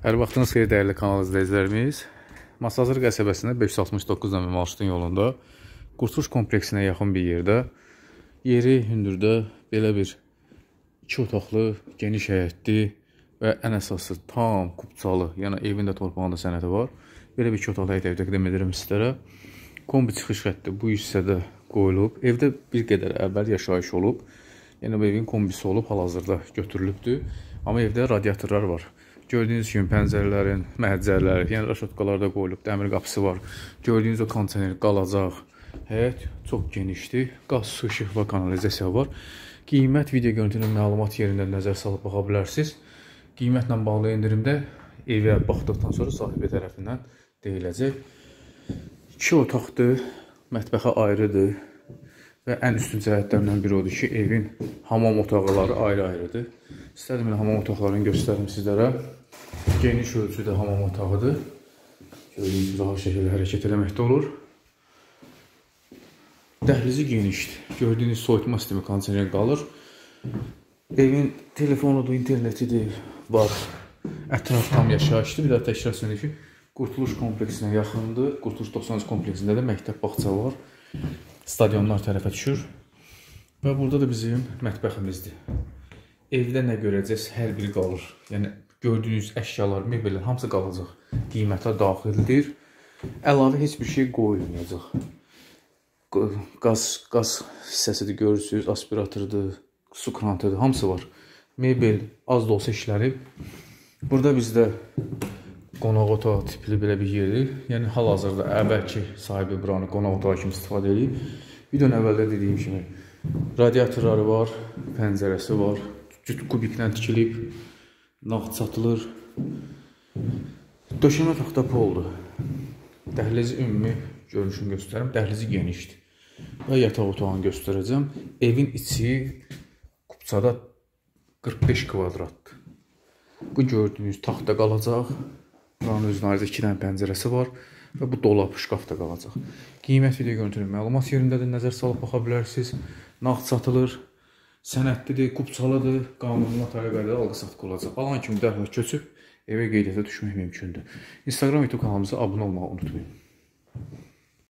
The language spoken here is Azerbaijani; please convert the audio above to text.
Hər vaxtınız xeyir dəyərli kanal izləyicilərimiz. Masazır qəsəbəsində 569 nömrə marşrutun yolunda Qurtuluş kompleksinə yaxın bir yerdə yeri hündürdə belə bir 2 otaqlı, geniş həyətli və ən əsası tam kubçalı, yəni evin də torpağında sənədi var. Belə bir 2 otaqlı həyət evi təqdim edirəm sizlərə. Kombi çıxış xətti bu hissədə qoyulub. Evdə bir qədər əvvəl yaşayış olub. Yəni bu evin kombisi olub, hal-hazırda götürülübdür. Amma evdə radiatorlar var. Gördüyünüz kimi pəncərələrin, məhəccərləri, yəni raşotkalar da qoyulub, dəmir qapısı var. Gördüyünüz o kontener qalacaq. Həyət çox genişdir. Qaz, su, işıq və kanalizasiya var. Qiymət video görüntünün məlumat yerində nəzər salıb baxa bilərsiniz. Qiymətlə bağlı endirimdə evə baxdıqdan sonra sahibi tərəfindən deyiləcək. 2 otaqdır, mətbəxə ayrıdır və ən üstün cəhətlərindən biri odur ki, evin hamam otaqları ayrı-ayrıdır. İstədim elə hamam otaqlarını göstərim sizlərə. Geniş ölçüdə hamam otağıdır. Gördüyünüz rahat şəkildə hərəkət eləməkdə olur. Dəhlizi genişdir. Gördüyünüz soyutma sistemi kondisioner qalır. Evin telefonudur, internetidir, var. Ətraf tam yaşayışdır. Bir daha təkrar söyləyim ki, Qurtuluş kompleksinə yaxındır. Qurtuluş 93 kompleksində də məktəb bağça var. Stadionlar tərəfə düşür. Və burada da bizim mətbəximizdir. Evdə nə görəcəksiniz, hər biri qalır. Yəni, gördüyünüz əşyalar, mebellər, hamısı qalacaq. Qiymətə daxildir. Əlavə heç bir şey qoyulmayacaq. Qaz hissəsidir, görürsünüz, aspiratordur, su krantıdır, hamısı var. Mebel az da olsa işlənib. Burada bizdə qonaq otağı tipli belə bir yerdir. Yəni, hal-hazırda əvvəlki sahibi buranı qonaq otağı kimi istifadə edib. Videonun əvvəldə dediyim kimi radiatorları var, pəncərəsi var. Kubiklə tikilib, nağd satılır. Döşəmə taxta poldur. Dəhlizi ümumi görünüşünü göstərim. Dəhlizi genişdir. Və yataq otağını göstərəcəm. Evin içi kubçada 45 kvadratdır. Bu gördüyünüz taxta qalacaq. Buranın özünün ayrıca 2 dənə pəncərəsi var. Və bu dolab, şkaf da qalacaq. Qiymət video görüntünün məlumat yerindədir. Nəzər salıb baxa bilərsiniz. Nağd satılır. Sənədlidir, kubçalıdır, qanununa notarial qaydada alqı-satqı olacaq. Alan kimi dərhal köçüb evə qeydiyyata düşmək mümkündür. Instagram, YouTube kanalımıza abunə olmağı unutmayın.